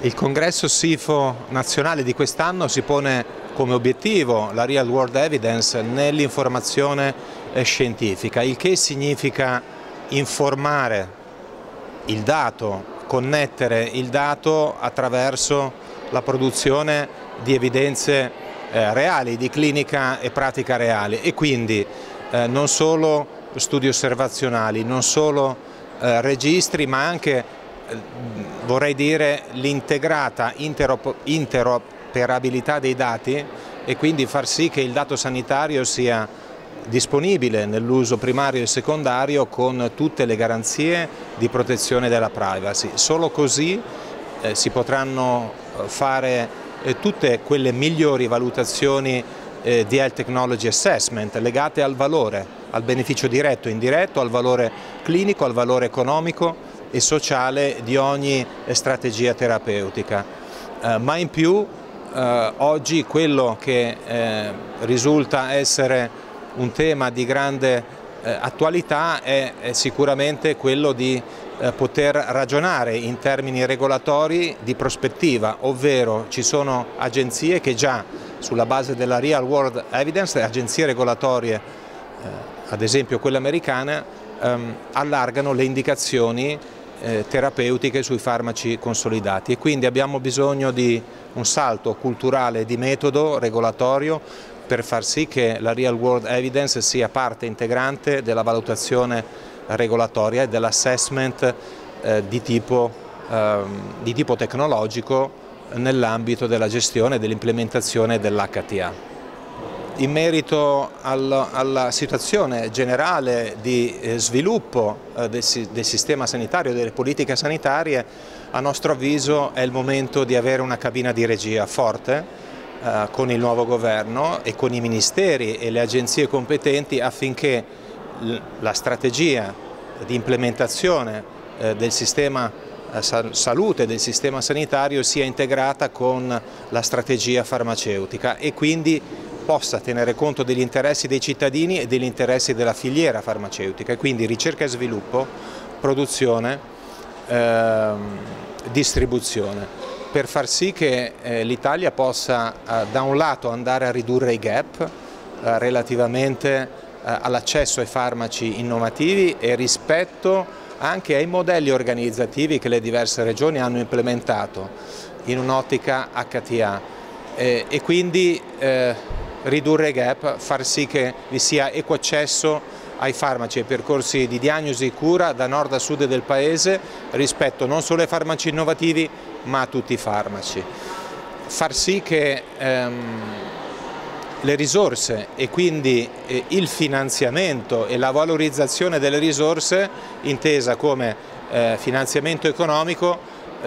Il congresso SIFO nazionale di quest'anno si pone come obiettivo la Real World Evidence nell'informazione scientifica, il che significa informare il dato, connettere il dato attraverso la produzione di evidenze reali, di clinica e pratica reale, e quindi non solo studi osservazionali, non solo registri, ma anche vorrei dire l'integrata interoperabilità dei dati, e quindi far sì che il dato sanitario sia disponibile nell'uso primario e secondario con tutte le garanzie di protezione della privacy. Solo così si potranno fare tutte quelle migliori valutazioni di Health Technology Assessment legate al valore, al beneficio diretto e indiretto, al valore clinico, al valore economico e sociale di ogni strategia terapeutica. Ma in più oggi quello che risulta essere un tema di grande attualità è sicuramente quello di poter ragionare in termini regolatori di prospettiva, ovvero ci sono agenzie che già sulla base della Real World Evidence, agenzie regolatorie, ad esempio quella americana, allargano le indicazioni terapeutiche sui farmaci consolidati, e quindi abbiamo bisogno di un salto culturale di metodo regolatorio per far sì che la Real World Evidence sia parte integrante della valutazione regolatoria e dell'assessment di tipo tecnologico nell'ambito della gestione e dell'implementazione dell'HTA. In merito alla situazione generale di sviluppo del sistema sanitario, delle politiche sanitarie, a nostro avviso è il momento di avere una cabina di regia forte con il nuovo governo e con i ministeri e le agenzie competenti, affinché la strategia di implementazione del sistema salute, del sistema sanitario, sia integrata con la strategia farmaceutica e quindi possa tenere conto degli interessi dei cittadini e degli interessi della filiera farmaceutica, e quindi ricerca e sviluppo, produzione, distribuzione, per far sì che l'Italia possa da un lato andare a ridurre i gap relativamente all'accesso ai farmaci innovativi e rispetto anche ai modelli organizzativi che le diverse regioni hanno implementato in un'ottica HTA, e quindi ridurre i gap, far sì che vi sia equo accesso ai farmaci e ai percorsi di diagnosi e cura da nord a sud del Paese, rispetto non solo ai farmaci innovativi ma a tutti i farmaci. Far sì che le risorse e quindi il finanziamento e la valorizzazione delle risorse, intesa come finanziamento economico,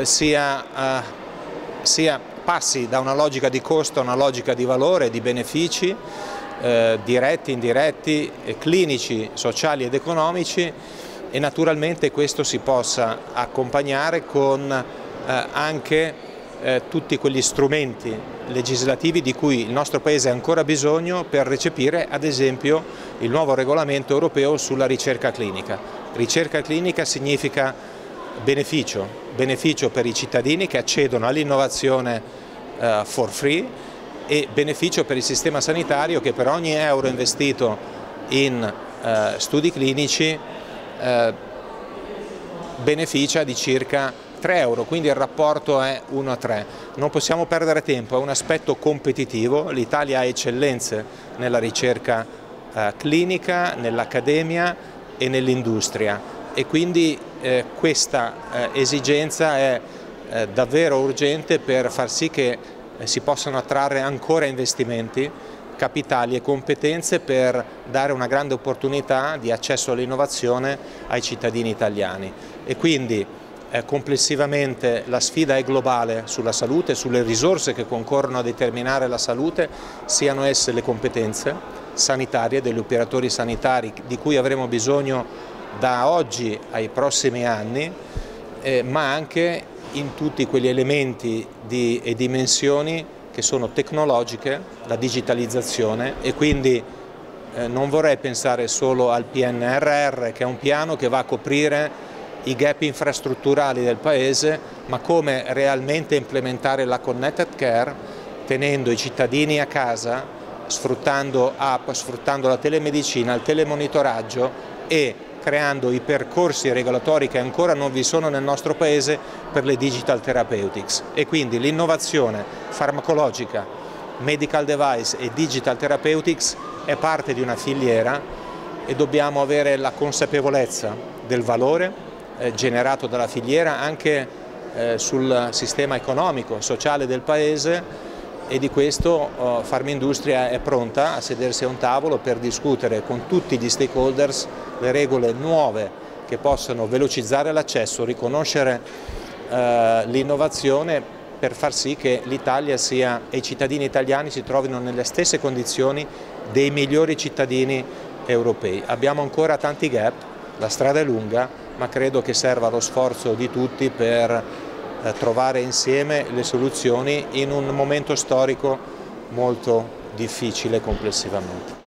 passi da una logica di costo a una logica di valore, di benefici diretti, indiretti, clinici, sociali ed economici, e naturalmente questo si possa accompagnare con anche tutti quegli strumenti legislativi di cui il nostro Paese ha ancora bisogno per recepire, ad esempio, il nuovo regolamento europeo sulla ricerca clinica. Ricerca clinica significa beneficio per i cittadini che accedono all'innovazione for free, e beneficio per il sistema sanitario che per ogni euro investito in studi clinici beneficia di circa 3 euro, quindi il rapporto è 1 a 3. Non possiamo perdere tempo, è un aspetto competitivo, l'Italia ha eccellenze nella ricerca clinica, nell'accademia e nell'industria, e quindi questa esigenza è davvero urgente per far sì che si possano attrarre ancora investimenti, capitali e competenze per dare una grande opportunità di accesso all'innovazione ai cittadini italiani. E quindi complessivamente la sfida è globale sulla salute, sulle risorse che concorrono a determinare la salute, siano esse le competenze sanitarie degli operatori sanitari di cui avremo bisogno da oggi ai prossimi anni, ma anche in tutti quegli elementi e dimensioni che sono tecnologiche, la digitalizzazione, e quindi non vorrei pensare solo al PNRR, che è un piano che va a coprire i gap infrastrutturali del Paese, ma come realmente implementare la Connected Care tenendo i cittadini a casa, sfruttando app, sfruttando la telemedicina, il telemonitoraggio e creando i percorsi regolatori che ancora non vi sono nel nostro Paese per le digital therapeutics. E quindi l'innovazione farmacologica, medical device e digital therapeutics è parte di una filiera e dobbiamo avere la consapevolezza del valore generato dalla filiera anche sul sistema economico e sociale del Paese, e di questo Farmindustria è pronta a sedersi a un tavolo per discutere con tutti gli stakeholders le regole nuove che possano velocizzare l'accesso, riconoscere l'innovazione per far sì che l'Italia e i cittadini italiani si trovino nelle stesse condizioni dei migliori cittadini europei. Abbiamo ancora tanti gap, la strada è lunga, ma credo che serva lo sforzo di tutti per trovare insieme le soluzioni in un momento storico molto difficile complessivamente.